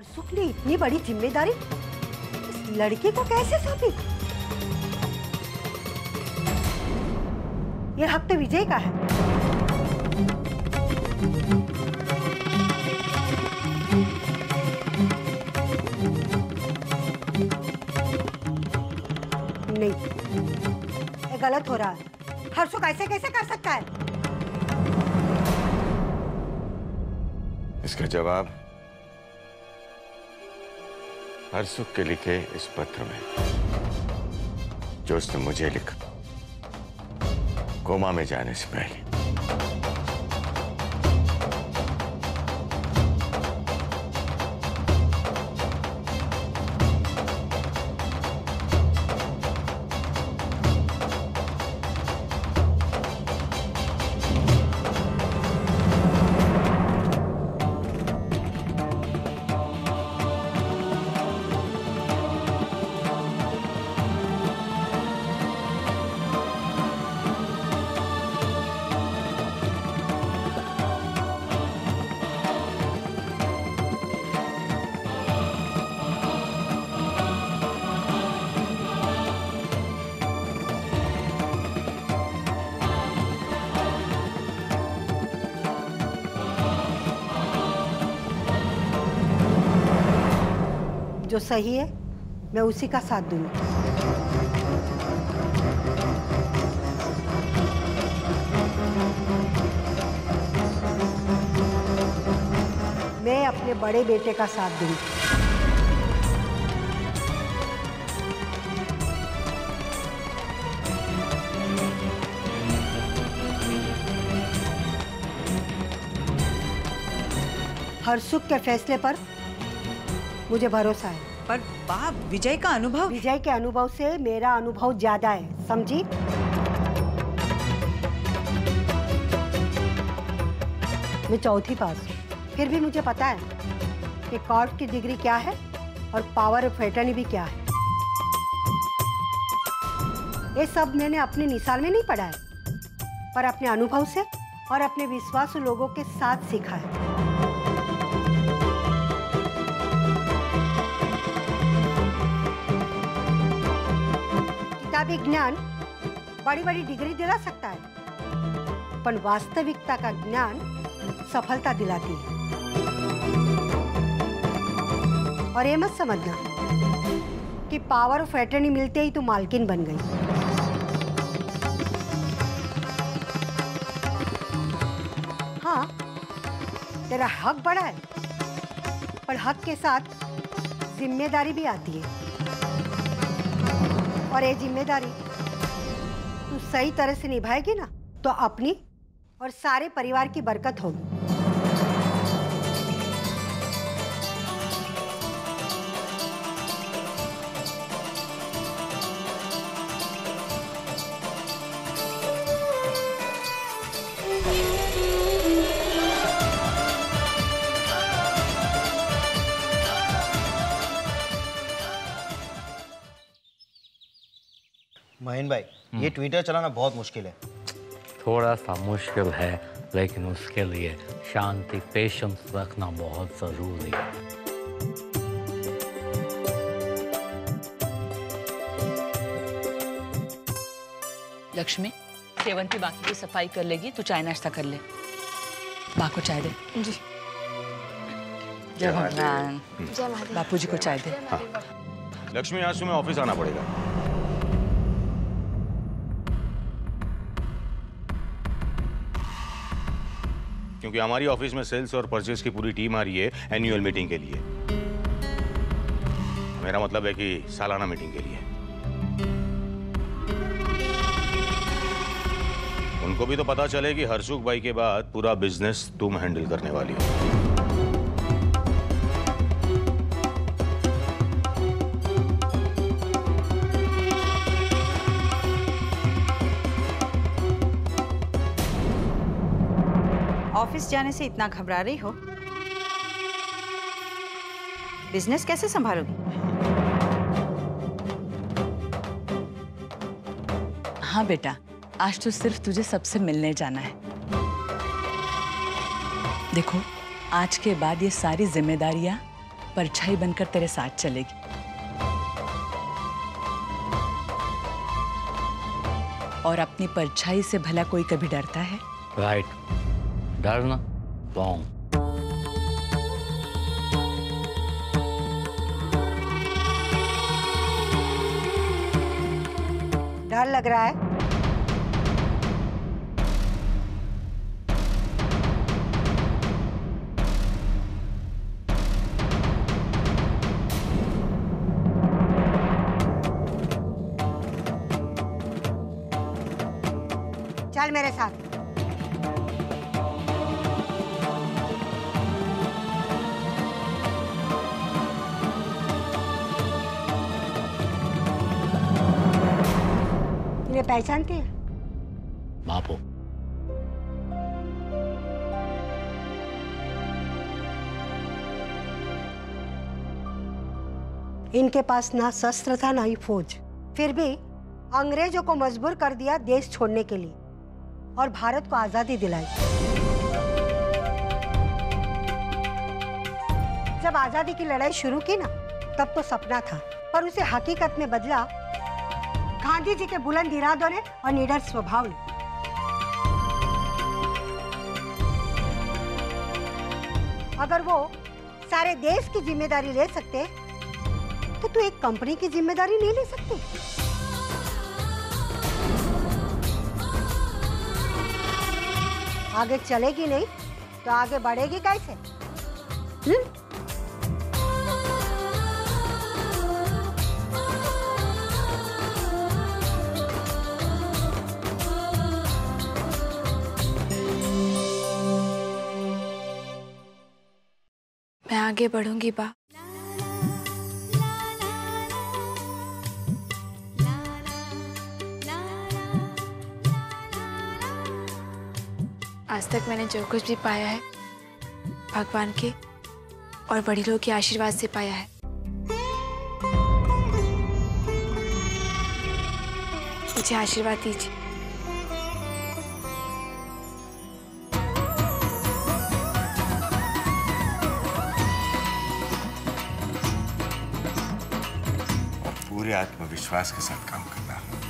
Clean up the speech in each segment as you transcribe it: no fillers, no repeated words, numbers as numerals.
हरसुख ने इतनी बड़ी जिम्मेदारी इस लड़के को कैसे सौंपी? ये हक तो विजय का है। नहीं, ये गलत हो रहा है। हरसुख ऐसे कैसे कर सकता है? इसका जवाब हरसुख के लिखे इस पत्र में, जो उसने मुझे लिखा कोमा में जाने से पहले। जो सही है मैं उसी का साथ दूंगी। मैं अपने बड़े बेटे का साथ दूंगी। हरसुख के फैसले पर मुझे भरोसा है। पर बाप, विजय का अनुभव? विजय के अनुभव से मेरा अनुभव ज्यादा है, समझी? मैं चौथी पास हूँ, फिर भी मुझे पता है कि कोर्ट की डिग्री क्या है और पावर ऑफ अटॉर्नी भी क्या है। ये सब मैंने अपनी निसाल में नहीं पढ़ा है, पर अपने अनुभव से और अपने विश्वासु लोगों के साथ सीखा है। किताबी ज्ञान बड़ी बड़ी डिग्री दिला सकता है, पर वास्तविकता का ज्ञान सफलता दिलाती है। और ये मत समझना कि पावर ऑफ अटॉर्नी मिलते ही तू मालकिन बन गई। हाँ, तेरा हक बड़ा है, पर हक के साथ जिम्मेदारी भी आती है। और ये जिम्मेदारी तू सही तरह से निभाएगी ना, तो अपनी और सारे परिवार की बरकत होगी। महीन भाई, ये ट्विटर चलाना बहुत मुश्किल है। थोड़ा सा मुश्किल है, लेकिन उसके लिए शांति, पेशेंस रखना बहुत जरूरी है। लक्ष्मी, सेवंती बाकी की सफाई कर लेगी, तू चाय नाश्ता कर ले। माँ को चाय दे। जी। जय भगवान। जय महादेव। बापूजी को चाय दे। हाँ। लक्ष्मी, आज तुम्हें ऑफिस आना पड़ेगा। क्योंकि हमारी ऑफिस में सेल्स और परचेज की पूरी टीम आ रही है एनुअल मीटिंग के लिए। मेरा मतलब है कि सालाना मीटिंग के लिए। उनको भी तो पता चले कि हरसुख भाई के बाद पूरा बिजनेस तुम हैंडल करने वाली हो। ऑफिस जाने से इतना घबरा रही हो? बिजनेस कैसे संभालोगी? हाँ बेटा, आज तो सिर्फ तुझे सबसे मिलने जाना है। देखो, आज के बाद ये सारी जिम्मेदारियां परछाई बनकर तेरे साथ चलेगी। और अपनी परछाई से भला कोई कभी डरता है? राइट, डरना रॉन्ग। डर लग रहा है? चल मेरे साथ। इन्हें पहचानती है? बापू, इनके पास ना शस्त्र था ना ही फौज, फिर भी अंग्रेजों को मजबूर कर दिया देश छोड़ने के लिए और भारत को आजादी दिलाई। जब आजादी की लड़ाई शुरू की ना, तब तो सपना था, पर उसे हकीकत में बदला गांधी जी के बुलंद इरादों ने और निडर स्वभाव ने। अगर वो सारे देश की जिम्मेदारी ले सकते, तो तू एक कंपनी की जिम्मेदारी नहीं ले सकती? आगे चलेगी नहीं तो आगे बढ़ेगी कैसे? मैं आगे बढ़ूंगी बा। आज तक मैंने जो कुछ भी पाया है भगवान के और बड़ी लोगों के आशीर्वाद से पाया है। मुझे आशीर्वाद दीजिए। पूरे आत्मविश्वास के साथ काम करना।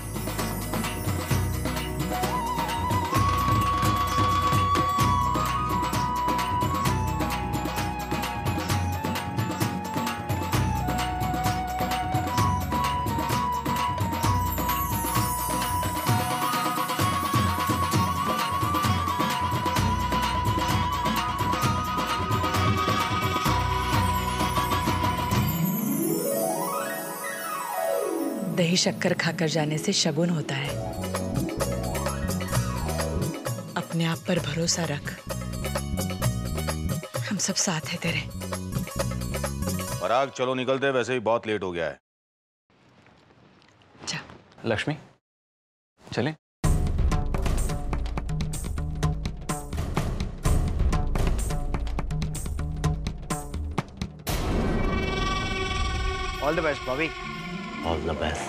दही शक्कर खाकर जाने से शगुन होता है। अपने आप पर भरोसा रख, हम सब साथ हैं तेरे। पराग चलो निकलते, वैसे ही बहुत लेट हो गया है। जा। लक्ष्मी चलें? All the best Bobby. All the best.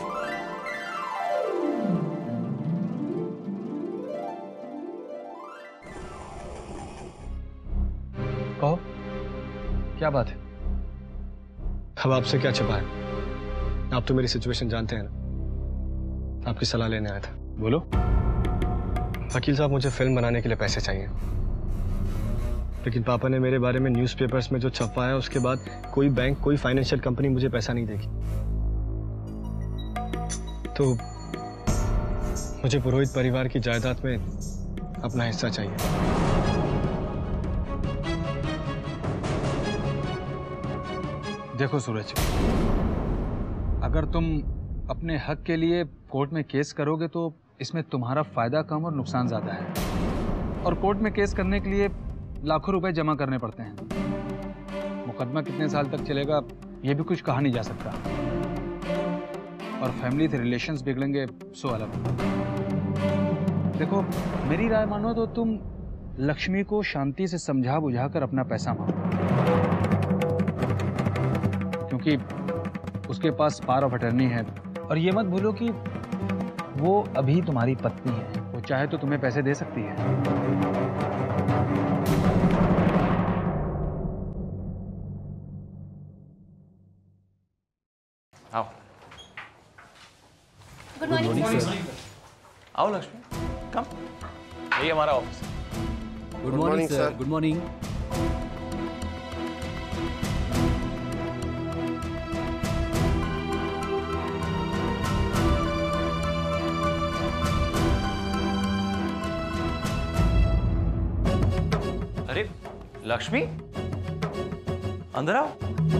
कहो, क्या बात है? अब आपसे क्या छिपा है? आप तो मेरी सिचुएशन जानते हैं ना। आपकी सलाह लेने आया था। बोलो। वकील साहब, मुझे फिल्म बनाने के लिए पैसे चाहिए, लेकिन पापा ने मेरे बारे में न्यूज़पेपर्स में जो छपवाया उसके बाद कोई बैंक, कोई फाइनेंशियल कंपनी मुझे पैसा नहीं देगी। तो मुझे पुरोहित परिवार की जायदाद में अपना हिस्सा चाहिए। देखो सूरज, अगर तुम अपने हक के लिए कोर्ट में केस करोगे तो इसमें तुम्हारा फायदा कम और नुकसान ज्यादा है, और कोर्ट में केस करने के लिए लाखों रुपए जमा करने पड़ते हैं। मुकदमा कितने साल तक चलेगा ये भी कुछ कहा नहीं जा सकता, और फैमिली से रिलेशंस बिगड़ेंगे सो अलग। देखो, मेरी राय मानो तो तुम लक्ष्मी को शांति से समझा बुझा कर अपना पैसा मांगो, क्योंकि उसके पास पावर ऑफ अटर्नी है, और ये मत भूलो कि वो अभी तुम्हारी पत्नी है। वो चाहे तो तुम्हें पैसे दे सकती है। आओ। Good morning sir. आओ लक्ष्मी, कम। यही हमारा ऑफिस है। Good morning sir. Good morning. अरे लक्ष्मी, अंदर आओ।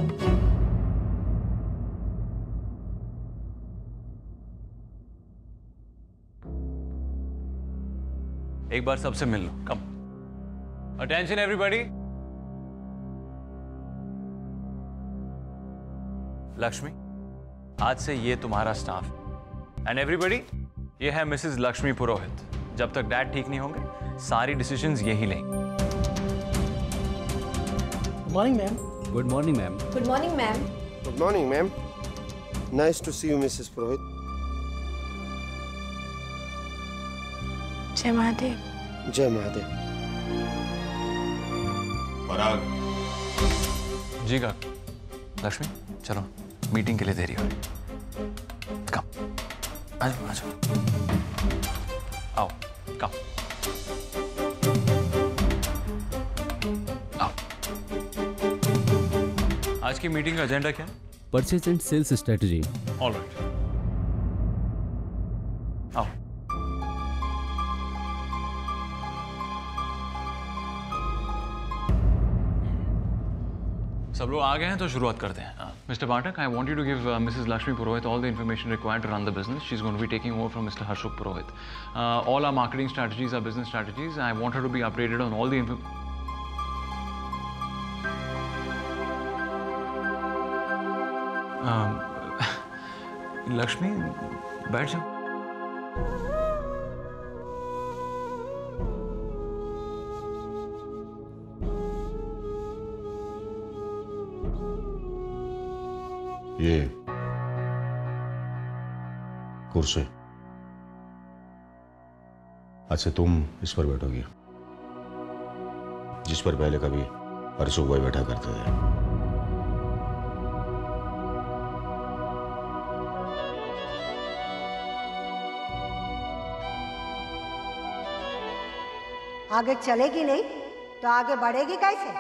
एक बार सबसे मिल लो, कम। Attention everybody. लक्ष्मी, आज से ये तुम्हारा स्टाफ है। एंड एवरीबॉडी, ये है मिसेस लक्ष्मी पुरोहित। जब तक डैड ठीक नहीं होंगे, सारी डिसीजंस यही लेंगे। Good morning ma'am. Good morning ma'am. Good morning ma'am. Good morning ma'am. Nice to see you Mrs Purohit. जय महादेव। जय महादेव। पराग। जी का लक्ष्मी, चलो मीटिंग के लिए देरी हो रही। कम, आ जाओ आ जाओ। आओ, कम। आओ। आज की मीटिंग का एजेंडा क्या है? Purchase and sales strategy. Alright, आओ। सब लोग आ गए हैं तो शुरुआत करते हैं। Mister Pathak, I want you to give Mrs Lakshmi Purohit all the information required to run the business. She's going to be taking over from Mr. Harshuk Purohit. All our marketing strategies, our business strategies, I want her to be updated on all the Lakshmi, बैठ जाओ। ये कुर्सी, आज से तुम इस पर बैठोगी, जिस पर पहले कभी हर्षुक भाई बैठा करते थे। आगे चलेगी नहीं तो आगे बढ़ेगी कैसे?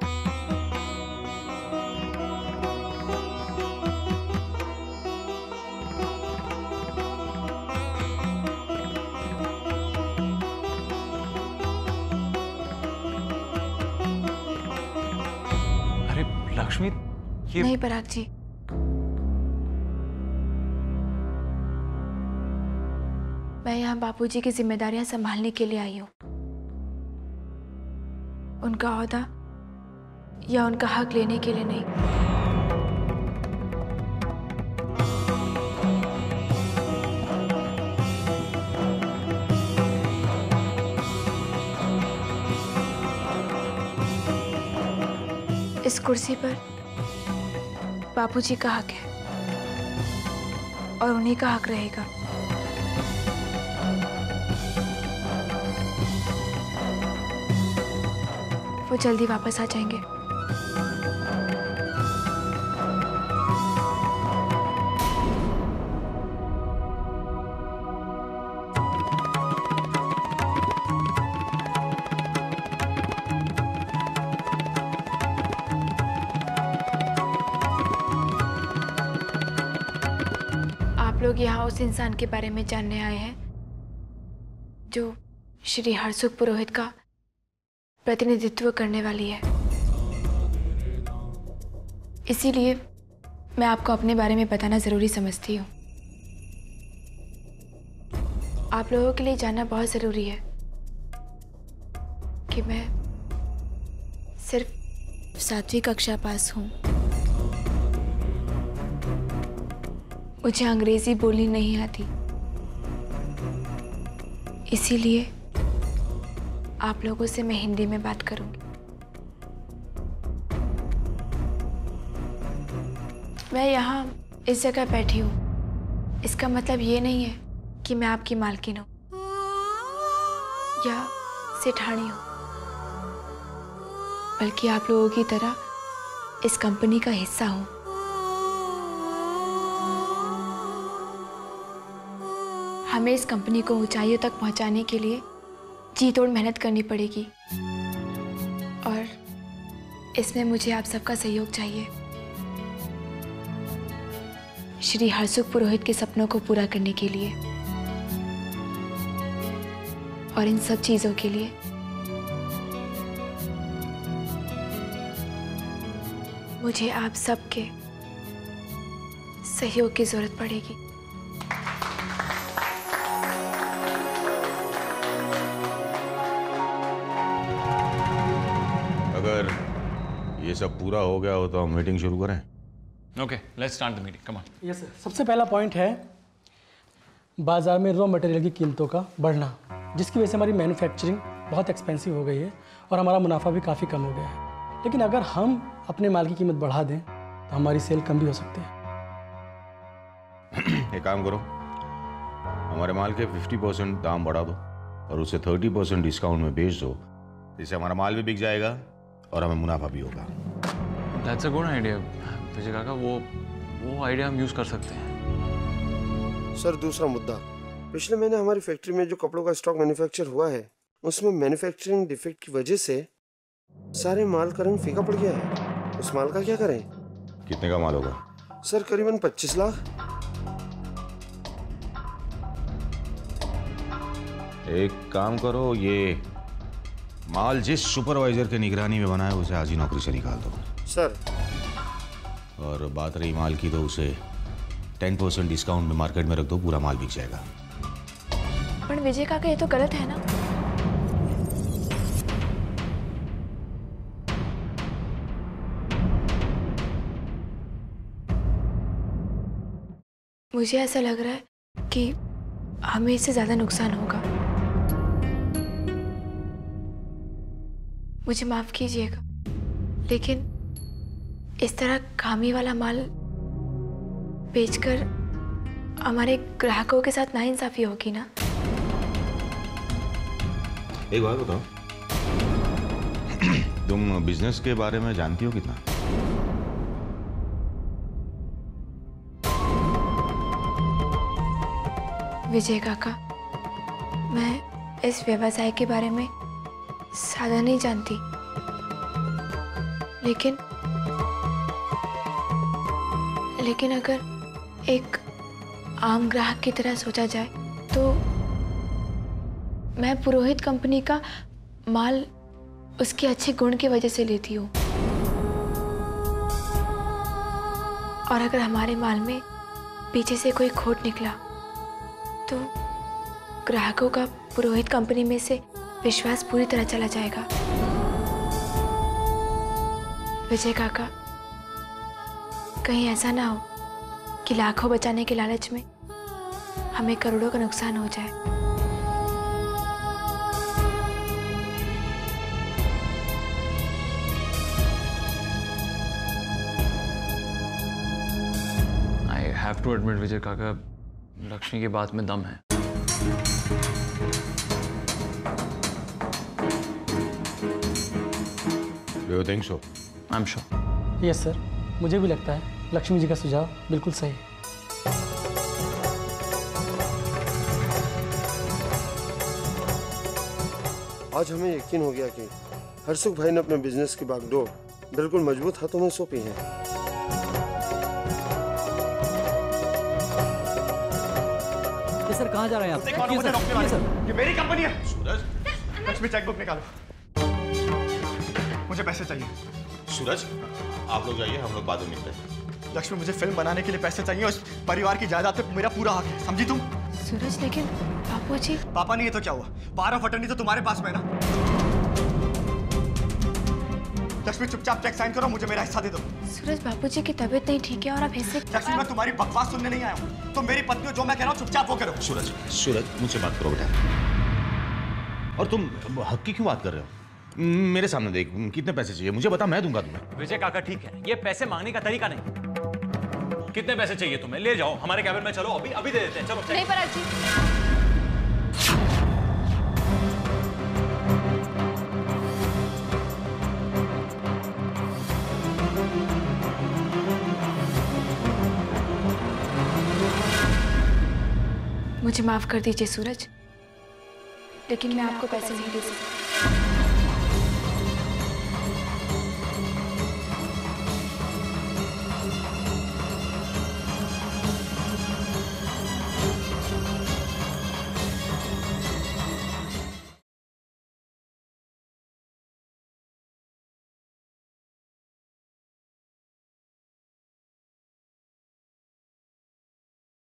लक्ष्मी, ये नहीं पराग जी, मैं यहाँ बापूजी की जिम्मेदारियां संभालने के लिए आई हूँ। उनका ओहदा या उनका हक लेने के लिए नहीं। इस कुर्सी पर बापूजी का हक है और उन्हीं का हक रहेगा। वो जल्दी वापस आ जाएंगे। आप लोग यहाँ उस इंसान के बारे में जानने आए हैं जो श्री हर्षुक पुरोहित का प्रतिनिधित्व करने वाली है। इसीलिए मैं आपको अपने बारे में बताना जरूरी समझती हूँ। आप लोगों के लिए जानना बहुत जरूरी है कि मैं सिर्फ 7वीं कक्षा पास हूँ। मुझे अंग्रेजी बोलनी नहीं आती, इसीलिए आप लोगों से मैं हिंदी में बात करूंगी। मैं यहाँ इस जगह बैठी हूँ, इसका मतलब ये नहीं है कि मैं आपकी मालकिन हूँ या सेठानी हूँ, बल्कि आप लोगों की तरह इस कंपनी का हिस्सा हूँ। हमें इस कंपनी को ऊंचाइयों तक पहुंचाने के लिए जी तोड़ मेहनत करनी पड़ेगी और इसमें मुझे आप सबका सहयोग चाहिए। श्री हरसुख पुरोहित के सपनों को पूरा करने के लिए और इन सब चीजों के लिए मुझे आप सबके सहयोग की जरूरत पड़ेगी। अगर ये सब पूरा हो गया हो तो हम मीटिंग शुरू करें। Okay, let's start the meeting. Come on. Yes sir, सबसे पहला पॉइंट है बाजार में रॉ मटेरियल की कीमतों का बढ़ना, जिसकी वजह से हमारी मैन्युफैक्चरिंग बहुत एक्सपेंसिव हो गई है और हमारा मुनाफा भी काफ़ी कम हो गया है। लेकिन अगर हम अपने माल की कीमत बढ़ा दें तो हमारी सेल कम भी हो सकती है। एक काम करो, हमारे माल के 50% दाम बढ़ा दो और उसे 30% डिस्काउंट में बेच दो, जिससे हमारा माल भी बिक जाएगा और हमें मुनाफा भी होगा। That's a good idea. विजय काका, वो आइडिया हम यूज कर सकते हैं। सर दूसरा मुद्दा, पिछले महीने हमारी फैक्ट्री में जो कपड़ों का स्टॉक मैन्युफैक्चर हुआ है उसमें मैन्युफैक्चरिंग डिफेक्ट की वजह से सारे माल का रंग फीका पड़ गया है। उस माल का क्या करें? कितने का माल होगा? सर करीबन 25 लाख। एक काम करो, ये माल जिस सुपरवाइजर के निगरानी में बना है उसे आज ही नौकरी से निकाल दो। सर और बात रही माल की तो उसे 10% डिस्काउंट में मार्केट में रख दो, पूरा माल बिक जाएगा। पर विजय काका ये तो गलत है ना। मुझे ऐसा लग रहा है कि हमें इससे ज्यादा नुकसान होगा। मुझे माफ कीजिएगा, लेकिन इस तरह खामी वाला माल बेचकर हमारे ग्राहकों के साथ नाइंसाफी होगी ना। एक बात बताओ, तुम बिजनेस के बारे में जानती हो कितना? विजय काका, मैं इस व्यवसाय के बारे में ज्यादा नहीं जानती, लेकिन अगर एक आम ग्राहक की तरह सोचा जाए तो मैं पुरोहित कंपनी का माल उसके अच्छे गुण की वजह से लेती हूँ, और अगर हमारे माल में पीछे से कोई खोट निकला तो ग्राहकों का पुरोहित कंपनी में से विश्वास पूरी तरह चला जाएगा। विजय काका, कहीं ऐसा ना हो कि लाखों बचाने के लालच में हमें करोड़ों का नुकसान हो जाए। I have to admit विजय काका, लक्ष्मी की बात में दम है। Do you think so? I'm sure. Yes sir, मुझे भी लगता है लक्ष्मी जी का सुझाव बिल्कुल सही है। आज हमें यकीन हो गया कि हरसुख भाई ने अपने बिजनेस की बागडोर बिल्कुल मजबूत हाथों में सौंपी है। ये सर कहाँ जा रहे हैं आप? मुझे रोकने वाले। सर, ये मेरी कंपनी है। सूरज, लक्ष्मी चेकबुक निकालो, मुझे पैसे चाहिए। सूरज, आप लोग जाइए, हम लोग बाद में मिलते हैं। लक्ष्मी, मुझे फिल्म बनाने के लिए पैसे चाहिए और इस परिवार की जायदाद पे मेरा पूरा हक है, समझी तुम? सूरज, लेकिन बापूजी। पापा नहीं है तो क्या हुआ? पावर ऑफ अटर्नी तो तुम्हारे पास में है ना। लक्ष्मी, चुपचाप चेक साइन करो, मुझे मेरा हिस्सा दे दो। सूरज, बापूजी की तबीयत नहीं ठीक है और आप ऐसे। लक्ष्मी, मैं तुम्हारी बकवास सुनने नहीं आया हूँ। तुम मेरी पत्नी हो, जो मैं कह रहा हूँ चुपचाप वो करो। सूरज, सूरज, मुझसे बात करो बेटा। और तुम हक की क्यों बात कर रहे हो? मेरे सामने देख, कितने पैसे चाहिए मुझे बता, मैं दूंगा तुम्हें। विजय काका ठीक है, ये पैसे मांगने का तरीका नहीं। कितने पैसे चाहिए तुम्हें? ले जाओ हमारे कैबिन में, चलो अभी अभी दे देते हैं। चलो नहीं पराग जी। मुझे माफ़ कर दीजिए सूरज, लेकिन मैं आपको पैसे नहीं दे सकती।